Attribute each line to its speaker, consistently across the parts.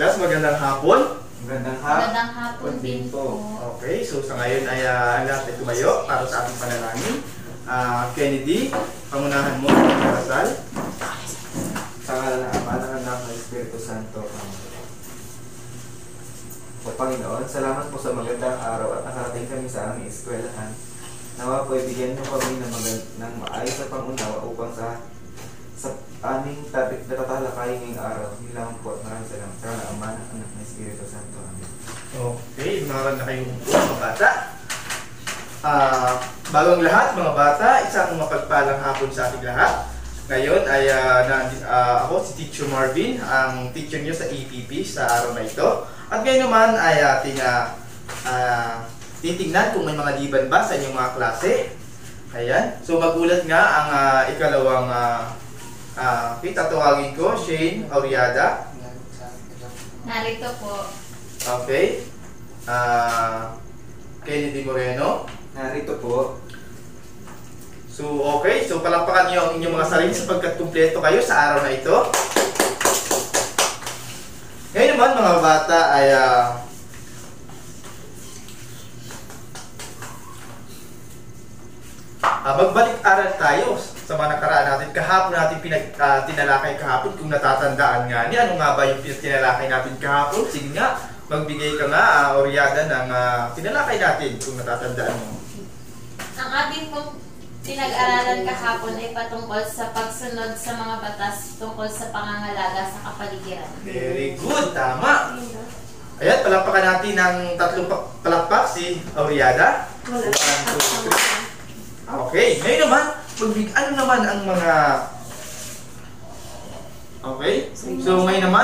Speaker 1: class, magandang hapon.
Speaker 2: Magandang hapon din po.
Speaker 1: Okay, so sa ngayon ay ang lahat ay tumayo para sa ating panalangin. Kennedy, pangunahan mo ang darasal.
Speaker 3: Sa ngalan ng Ama, ng Anak, ng Espiritu Santo. O Panginoon, salamat po sa magandang araw at nakarating kami sa aming eskwelahan. Nawa po ibigyan niyo kami ng maayos na pangunawa upang sa aming topic na tatalakayin ngayong araw. Hindi lang po at maraming salamat. Sa ngalan ng Ama, ng Anak, ng Espiritu Santo. Amen.
Speaker 1: Okay, maraming na kayong mga bata. Bagong lahat, mga bata, isang mapagpalang hapon sa ating lahat. Ngayon ay ako si Teacher Marvin, ang teacher niyo sa EPP sa araw na ito. At ngayon naman ay ating titingnan kung may mga liban ba sa inyong mga klase. Ayan. So magulat nga ang ikalawang tatawagin ko, Shane Auriada.
Speaker 2: Narito po.
Speaker 1: Okay. Kennedy Moreno.
Speaker 3: Narito po.
Speaker 1: So, okay. So, palakpakan niyo ang inyong mga sarili sapagkat kumpleto kayo sa araw na ito. Ngayon naman, mga bata, ay magbalik-aral tayo sa mga nakaraan natin. Kahapon natin tinalakay kahapon kung natatandaan nga niya. Ano nga ba yung tinalakay natin kahapon? Sige nga, magbigay ka nga, Oriada, ng tinalakay natin kung natatandaan mo.
Speaker 2: Ang ating pong pinag-aralan kahapon ay patungkol sa pagsunod sa mga batas tungkol sa pangangalaga sa kapaligiran.
Speaker 1: Very good, tama. Ayan, palakpakan natin ng tatlong palakpak si Auriada. Okay, ngayon naman, ano naman ang mga... Okay, so ngayon naman,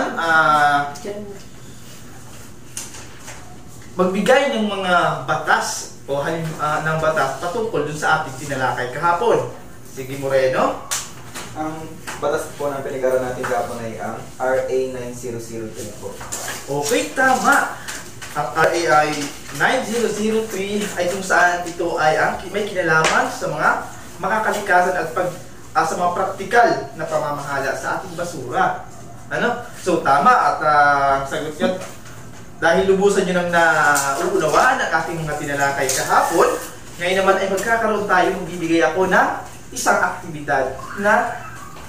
Speaker 1: magbigay ng mga batas o ng batas patungkol dun sa ating tinalakay kahapon. Sige, Moreno.
Speaker 3: Ang batas po ng pinag-aralan natin kahapon ay ang RA 9003 po.
Speaker 1: Okay, tama. Ang RA 9003 ay kung saan ito ay may kinalaman sa mga makakalikasan at sa mga praktikal na pamamahala sa ating basura. Ano? So, tama. At sagot nyo, dahil lubusan nyo nang nauunawaan ang ating mga tinalakay kahapon, ngayon naman ay magkakaroon tayo, magbibigay ako ng isang aktibidad na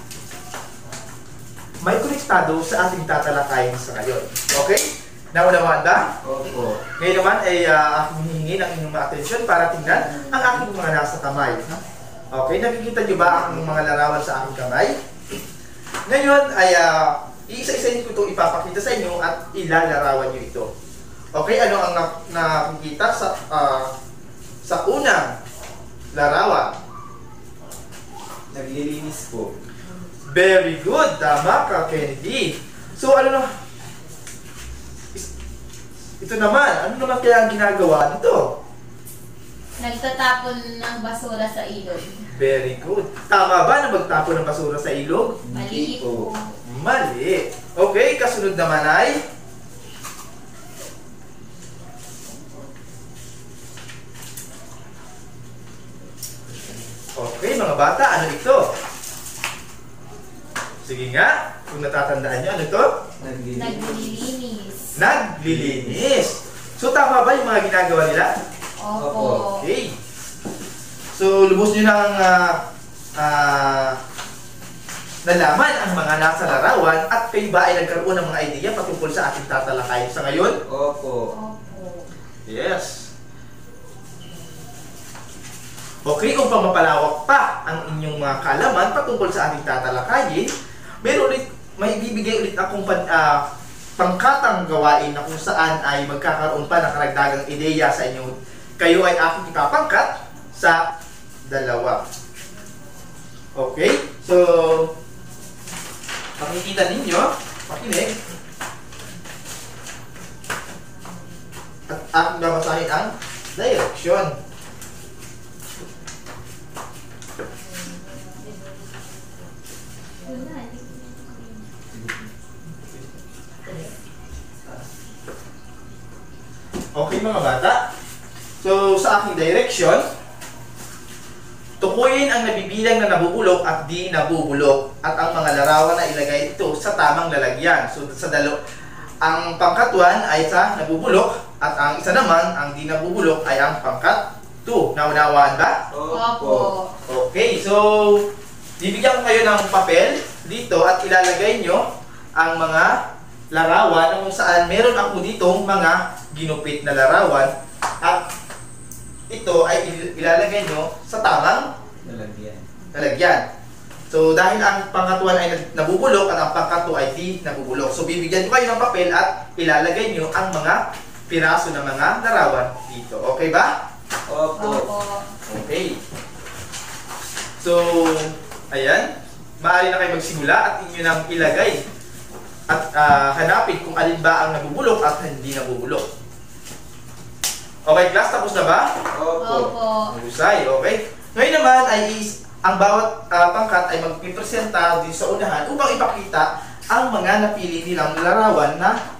Speaker 1: may konektado sa ating tatalakayin sa ngayon. Okay? Naunawaan ba?
Speaker 3: Opo.
Speaker 1: Ngayon naman ay aking hihingi ng inyong mga atensyon para tingnan ang aking mga nasa kamay. Okay? Nakikita nyo ba ang mga larawan sa aking kamay? Ngayon ay iisa-isa ko itong ipapakita sa inyo at ilalarawan nyo ito. Okay? Ano ang nakikita sa unang larawan?
Speaker 3: Naglilinis po.
Speaker 1: Very good! Tama ka, Kennedy. So, ano na? Ito naman. Ano naman kaya ang ginagawa nito?
Speaker 2: Nagtatapon ng basura sa ilog.
Speaker 1: Very good. Tama ba na magtapon ng basura sa ilog?
Speaker 2: Mali po.
Speaker 1: Mali. Okay, kasunod naman ay... Okay, mga bata, ano ito? Sige nga, kung natatandaan nyo, ano ito?
Speaker 2: Naglilinis.
Speaker 1: Naglilinis. So, tama ba yung mga ginagawa nila?
Speaker 2: Opo.
Speaker 1: Okay. So, lubos nyo nang nalaman ang mga nasa larawan at kayo ba ay nagkaroon ng mga idea patungkol sa ating tatalakayin sa ngayon?
Speaker 3: Opo.
Speaker 2: Opo.
Speaker 1: Yes. Okay, kung mapalawak pa ang inyong mga kaalaman patungkol sa ating tatalakayin, may bibigay ulit akong pangkatang gawain na kung saan ay magkakaroon pa ng karagdagang ideya sa inyo. Kayo ay aking ipapangkat sa dalawa. Okay? So, makikita ninyo, makinig. At aking babasahin ang direction. Okay, mga bata. So, sa aking direction, tukuyin ang nabibilang na nabubulok at di nabubulok at ang mga larawan na ilagay ito sa tamang lalagyan. So, ang pangkat 1 ay sa nabubulok at ang isa naman, ang di nabubulok ay ang pangkat 2. Naunawaan ba?
Speaker 2: Opo.
Speaker 1: Okay, so bibigyan ko kayo ng papel dito at ilalagay nyo ang mga larawan kung saan meron ako ditong mga ginupit na larawan at ito ay ilalagay nyo sa tamang lalagyan. So dahil ang pangkatuan ay nabubulok at ang pangkatu ay di nabubulok. So bibigyan ko kayo ng papel at ilalagay nyo ang mga piraso ng mga larawan dito. Okay ba?
Speaker 2: Opo.
Speaker 1: Okay. So, ayan. Maaari na kayo magsimula at inyo nang ilagay at hanapin kung alin ba ang nabubulok at hindi nabubulok. Okay, class, tapos na ba?
Speaker 2: Opo.
Speaker 1: Mahusay, okay. Ngayon naman ay ang bawat pangkat ay magpipresenta din sa unahan upang ipakita ang mga napili nilang larawan na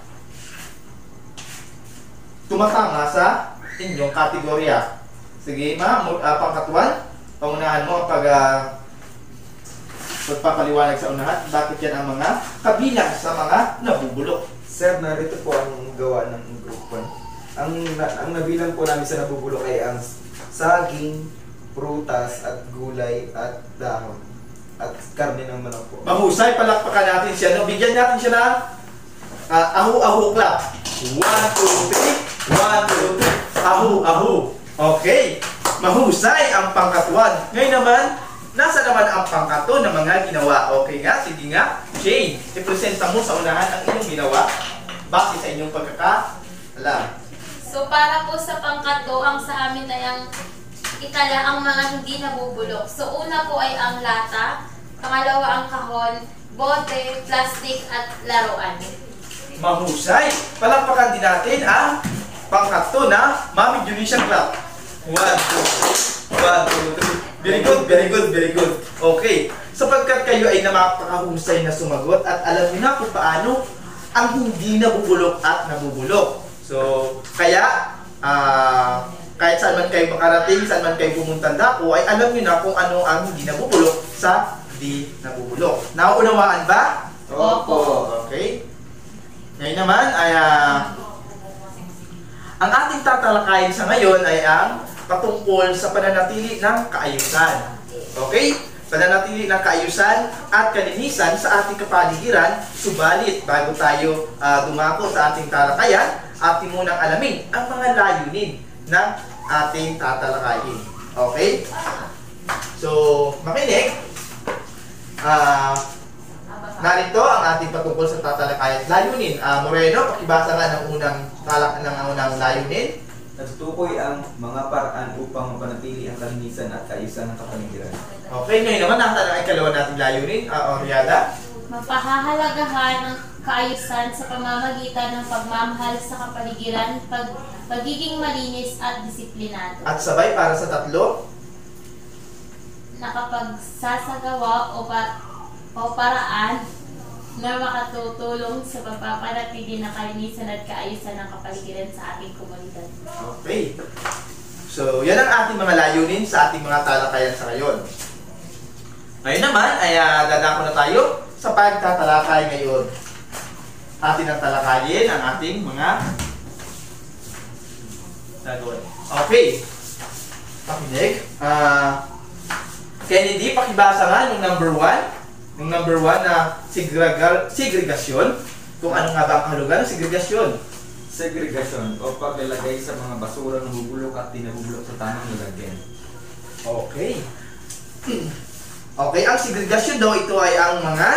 Speaker 1: tumatama sa inyong kategorya. Sige, pangkat 1, paunahan mo ang pagpapaliwanag sa unahan. Bakit yan ang mga kabilang sa mga nabubulok?
Speaker 3: Sir, narito po ang gawa ng group 1. Ang nabilang po namin sa nabubulok ay ang saging, prutas at gulay at dahon at karne ng manok po.
Speaker 1: Mahusay, palakpakan natin siya. No? Bigyan natin siya ng ahu-ahu clap. 1, 2, 3. 1, 2, 3. Ahu-ahu. Okay. Mahusay ang pangkat 1. Ngayon naman, nasa naman ang pangkat 2 na mga ginawa. Okay nga, sige nga. Jane, ipresenta mo sa unahan ang inyong ginawa base sa inyong pagkakaalam.
Speaker 2: So para po sa pangkat 2, ang sa amin ay ang itala ang mga hindi nabubulok. So una po ay ang lata, pangalawa ang kahon, bote, plastic at laruan.
Speaker 1: Mahusay. Palakpakan din natin ang pangkat 2 na Mami Junisia Club. 1, 2, 3. Very good, very good, very good. Okay. Sapagkat kayo ay napakahusay na sumagot at alam niyo na kung paano ang hindi nabubulok at nabubulok. So, kaya, kahit saan man kayo makarating, saan man kayo pumuntang dako, ay alam niyo na kung ano ang hindi nabubulok sa di nabubulok. Nauunawaan ba?
Speaker 2: Opo.
Speaker 1: Okay. Ngayon naman ay ang ating tatalakayin sa ngayon ay ang patungkol sa pananatili ng kaayusan. Okay? Pananatili ng kaayusan at kalinisan sa ating kapaligiran. Subalit, bago tayo dumako sa ating talakayan, ating munang alamin ang mga layunin ng ating tatalakayin. Okay? So, makinig. Narito ang ating patungkol sa tatalakayan. Layunin. Moreno, pakibasa nga ng unang layunin.
Speaker 3: Natutukoy ang mga paraan upang mapanatili ang kalinisan at kaayusan ng kapaligiran.
Speaker 1: Okay, ngayon naman ang ikalawa nating layunin. Oriada.
Speaker 2: Mapahahalagahan ang kaayusan sa pamamagitan ng pagmamahal sa kapaligiran, pagiging malinis at disiplinado.
Speaker 1: At sabay para sa tatlo.
Speaker 2: Nakapagsasagawa o paraan na makatutulong sa pagpapanatili ng kalinisan at kaayusan ng kapaligiran sa ating komunidad.
Speaker 1: Okay. So, yan ang ating mga layunin sa ating mga talakayan sa ngayon. Ngayon naman ay dadako na tayo sa pagtatalakay ngayon. Atin ang talakayin ang ating mga gagawin. Okay. Pakinig. Kennedy, pakibasa nga yung number 1. Yung number 1 na segregasyon. Kung ano nga ba ang kahulugan ng segregasyon?
Speaker 3: Segregasyon o paglalagay sa mga basura na nabubulok at di nabubulok sa tamang lalagyan.
Speaker 1: Okay. Okay, ang segregasyon daw ito ay ang mga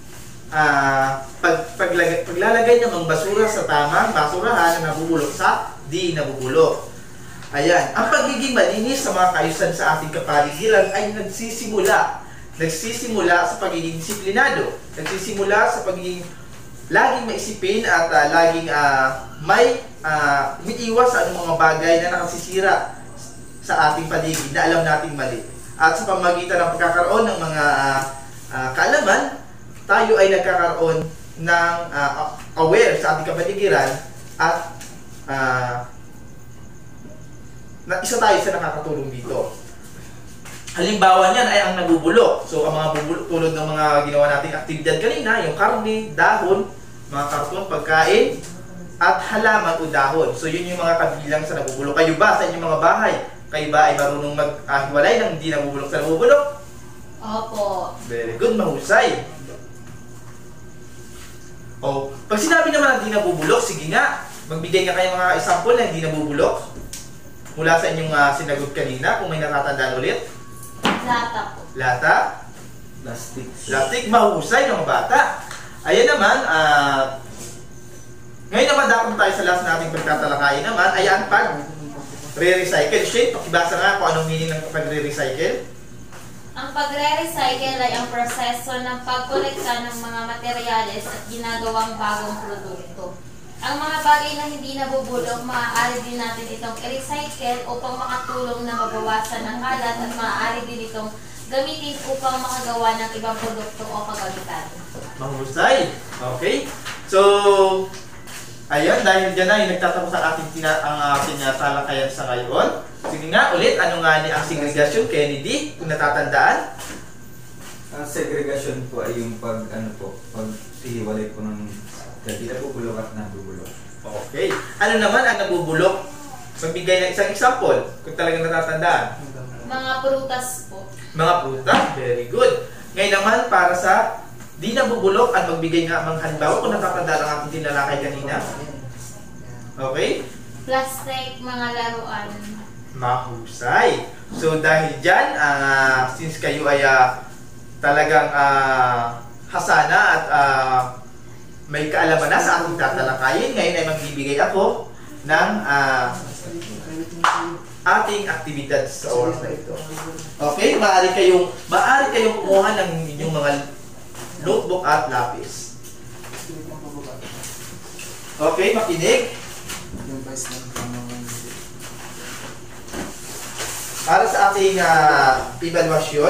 Speaker 1: paglalagay ng mga basura sa tamang basurahan na nabubulok sa di nabubulok. Ayan, ang pagiging malinis sa mga kaayusan sa ating kapaligiran ay nagsisimula sa pagiging disiplinado, nagsisimula sa pagiging laging maisipin at laging may umiiwas sa anong mga bagay na nakasisira sa ating paligid na alam nating mali. At sa pamamagitan ng pagkakaroon ng mga kaalaman, tayo ay nagkakaroon ng aware sa ating kapaligiran at isa tayo sa nakakatulong dito. Halimbawa niyan ay ang nabubulok. So, ang mga bubulok tulad ng mga ginawa nating aktibidad kanina, yung karne, dahon, mga karton, pagkain, at halaman o dahon. So yun yung mga kabilang sa nabubulok. Kayo ba sa inyong mga bahay? Kayo ba ay marunong maghiwalay ng hindi nabubulok sa nabubulok?
Speaker 2: Opo.
Speaker 1: Very good, mahusay. Oh, pag sinabi naman na hindi nabubulok, sige nga, magbigay nga kayo mga example na hindi nabubulok mula sa inyong sinagot kanina, kung may natatandaan ulit.
Speaker 2: Lata po.
Speaker 1: Lata,
Speaker 3: Plastic.
Speaker 1: plastic, mahusay ng mga bata. Ayan naman, ngayon naman dapat tayo sa last nating pagtatalakayin naman, ayan pag re-recycle. Shane, pakibasa nga kung anong meaning ng pagre-recycle.
Speaker 2: Ang pagre-recycle ay ang proseso ng pagkolekta ng mga materyales at ginagawang bagong produkto. Ang mga bagay na hindi nabubulok, maaari din natin itong i-recycle upang makatulong na mabawasan ang kalat at maaari din itong gamitin upang makagawa ng ibang produkto o kagamitan.
Speaker 1: Mahusay. Okay. So, ayun, dahil dyan na yung nagtatapos ang ating talakayan sa ngayon. Sige nga, ulit, ano nga ni ang segregation, Kennedy, kung natatandaan?
Speaker 3: Ang segregation po ay yung paghiwalay po ng hindi nabubulok at nabubulok.
Speaker 1: Okay. Ano naman ang nabubulok? Magbigay ng isang example, kung talagang natatandaan.
Speaker 2: Mga prutas po.
Speaker 1: Mga prutas, very good. Ngayon naman, para sa di nabubulok at magbigay nga mga halimbawa kung natatandaan ang ating tinalakay kanina. Okay?
Speaker 2: Plastic, mga laruan.
Speaker 1: Mahusay. So dahil dyan, since kayo ay talagang hasana at may kaalaman na sa ating tatalakayin, ngayon ay magbibigay ako ng ating aktibidad sa oras na ito. Okay? Maaari kayong kumuha ng inyong mga notebook at lapis. Okay, makinig. Para sa ating evaluasyon,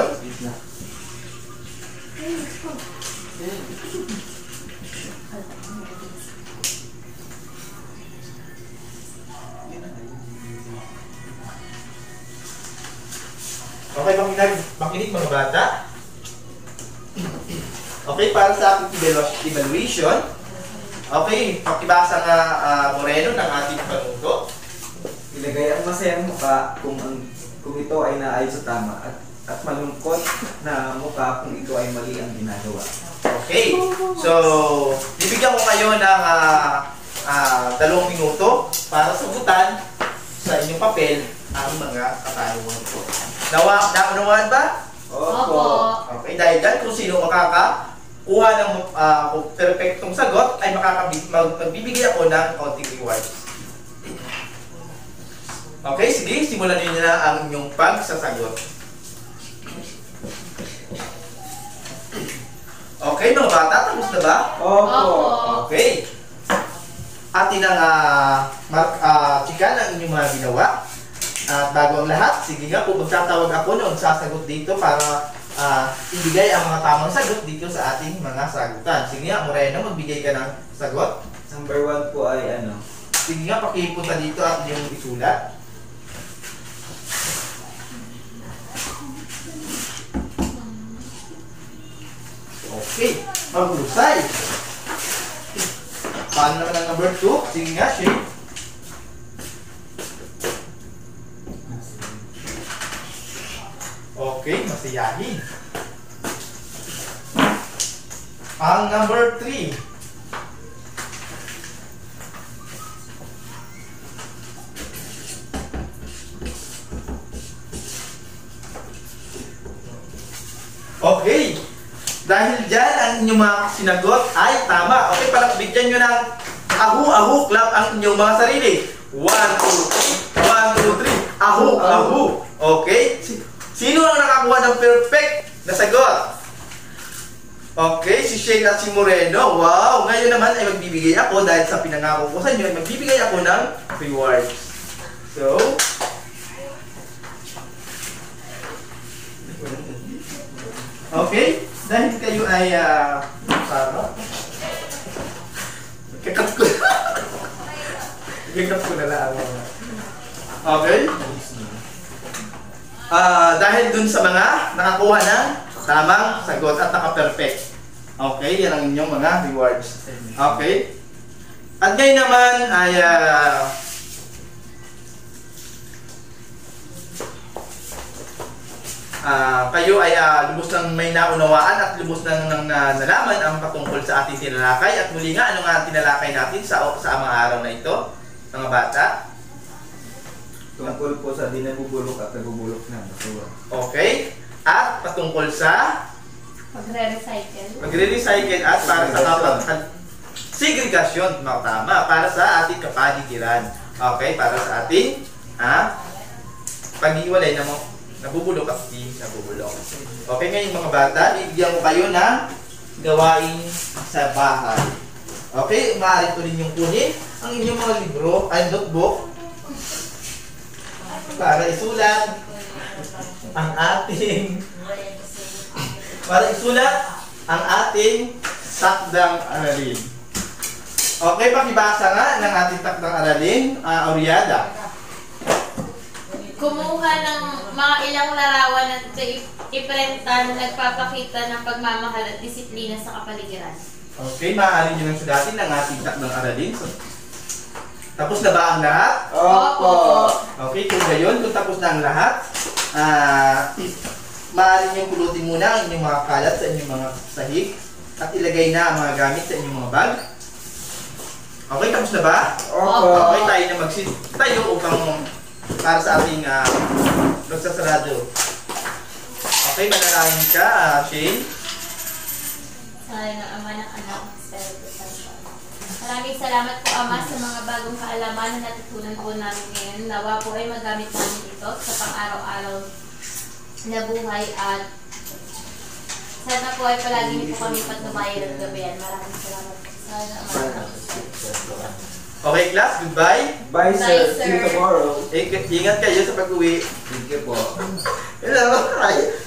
Speaker 1: okay, makinig mga bata. Okay, para sa ating evaluation, okay, pakibasa nga Moreno ng ating panuto.
Speaker 3: Ilagay ang masayang mukha kung ito ay naayos sa tama at malungkot na mukha kung ito ay mali ang ginagawa.
Speaker 1: Okay, so bibigyan ko kayo ng 2 minuto para sagutan sa inyong papel ang mga katanungan ko. Naunawaan ba?
Speaker 2: Opo.
Speaker 1: Okay, dahil dyan kung sino makakakuha ng perfectong sagot ay magbibigay ako ng konting rewards. Okay, sige, simulan niyo na ang inyong pagsasagot. Okay, mga bata, tapos na ba?
Speaker 2: Opo.
Speaker 1: Okay. Atin ang chikan ang inyong mga ginawa. At bago ang lahat, sige nga po, magtatawag ako na sasagot dito para ibigay ang mga tamang sagot dito sa ating mga sagutan. Sige nga, Moreno, magbigay ka ng sagot.
Speaker 3: Number 1 po ay ano?
Speaker 1: Sige nga, pakipunta dito at yung isulat. Okay, maghusay. Paano naman ang number 2? Sige nga, Shane. Okay, masiyahin. Ang number 3. Okay. Dahil dyan, ang inyong mga sinagot ay tama. Okay, palakbigyan nyo ng ahu-ahu clap ang inyong mga sarili. 1, 2, 3. 1, 2, 3. Ahu-ahu. Okay? Sino ang nakakuha ng perfect na sagot? Okay, si Shane at si Moreno. Wow! Ngayon naman ay magbibigay ako dahil sa pinangako ko sa inyo, ay magbibigay ako ng rewards. So, okay? Dahil kayo ay sama. Kakat ko. Kakat ko na lang. Okay? Dahil dun sa mga nakakuha ng tamang sagot at naka-perfect. Okay, yan ang inyong mga rewards. Okay? At ngayon naman ay kayo ay lubos ng may naunawaan at lubos ng nalaman ang patungkol sa ating tinalakay. At muli nga, ano nga ang tinalakay natin sa mga araw na ito, mga bata?
Speaker 3: Tungkol po sa di nabubulok at nabubulok na basura.
Speaker 1: Okay? At patungkol sa
Speaker 2: Pagre-recycle.
Speaker 1: magre-recycle at para sa segregasyon, tama, para sa ating kapaligiran. Okay? Para sa ating paghiwalay ng mga nabubulok at di nabubulok. Okay, ngayon mga bata, bibigyan ko kayo ng gawain sa bahay. Okay, maaari ko rin yung kunin ang inyong mga libro ay notebook para isulat ang ating takdang aralin. Okay, pakibasa nga ng ating takdang aralin, Oriada.
Speaker 2: Kumuha ng mga ilang larawan at iprenta na nagpapakita ng pagmamahal at disiplina sa kapaligiran.
Speaker 1: Okay, maaari nyo nang sudatin ang ating takdang aralin. So, tapos na ba ang lahat?
Speaker 2: Opo.
Speaker 1: Okay, kung gayon, kung tapos na ang lahat, maaari nyo pulutin muna ang inyong mga kalat sa inyong mga sahig at ilagay na ang mga gamit sa inyong mga bag. Okay, tapos na ba?
Speaker 2: Opo.
Speaker 1: Okay, tayo na tayo upang para sa ating magsasarado. Okay, manalangin ka, Shane.
Speaker 2: Sana ng Ama ng Anak ng Espiritu Santo. Maraming salamat po, Ama, sa mga bagong kaalaman na natutunan po namin ngayon. Nawa po ay magamit namin ito sa pang-araw-araw na buhay at sana po ay palagi niyo po kami patnubayan at gabayan. Maraming salamat po. Sana ng Ama ng Anak ng Espiritu Santo.
Speaker 1: Okay, class, goodbye.
Speaker 3: Bye,
Speaker 2: Bye,
Speaker 3: sir.
Speaker 2: sir.
Speaker 3: See you tomorrow.
Speaker 1: Ingat kayo sa pag-uwi.
Speaker 3: Thank you po.
Speaker 1: Hello, bye.